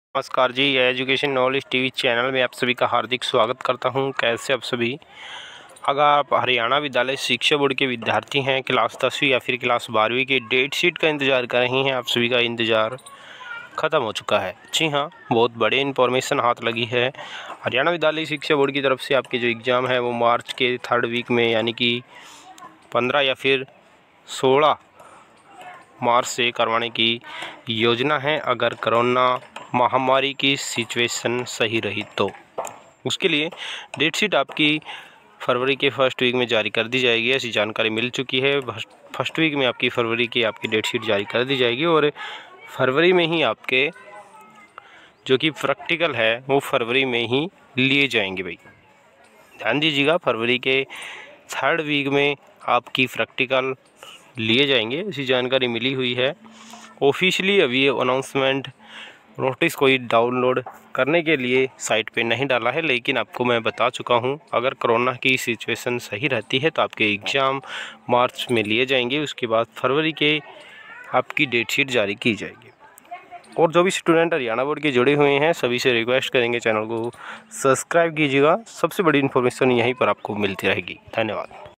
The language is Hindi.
नमस्कार जी, एजुकेशन नॉलेज टीवी चैनल में आप सभी का हार्दिक स्वागत करता हूं। कैसे आप सभी? अगर आप हरियाणा विद्यालय शिक्षा बोर्ड के विद्यार्थी हैं, क्लास 10वीं या फिर क्लास 12वीं की डेट शीट का इंतज़ार कर रहे हैं, आप सभी का इंतज़ार ख़त्म हो चुका है। जी हाँ, बहुत बड़ी इन्फॉर्मेशन हाथ लगी है। हरियाणा विद्यालय शिक्षा बोर्ड की तरफ से आपके जो एग्ज़ाम है वो मार्च के 3rd वीक में यानी कि 15 या फिर 16 मार्च से करवाने की योजना है, अगर कोरोना महामारी की सिचुएशन सही रही तो। उसके लिए डेट शीट आपकी फरवरी के फर्स्ट वीक में जारी कर दी जाएगी, ऐसी जानकारी मिल चुकी है। फर्स्ट वीक में आपकी फरवरी की आपकी डेट शीट जारी कर दी जाएगी और फरवरी में ही आपके जो कि प्रैक्टिकल है वो फरवरी में ही लिए जाएंगे। भाई ध्यान दीजिएगा, फरवरी के 3rd वीक में आपकी प्रैक्टिकल लिए जाएंगे, ऐसी जानकारी मिली हुई है। ऑफिशियली अभी ये अनाउंसमेंट नोटिस कोई डाउनलोड करने के लिए साइट पे नहीं डाला है, लेकिन आपको मैं बता चुका हूं, अगर कोरोना की सिचुएशन सही रहती है तो आपके एग्ज़ाम मार्च में लिए जाएंगे। उसके बाद फरवरी के आपकी डेट शीट जारी की जाएगी। और जो भी स्टूडेंट हरियाणा बोर्ड के जुड़े हुए हैं सभी से रिक्वेस्ट करेंगे चैनल को सब्सक्राइब कीजिएगा। सबसे बड़ी इन्फॉर्मेशन यहीं पर आपको मिलती रहेगी। धन्यवाद।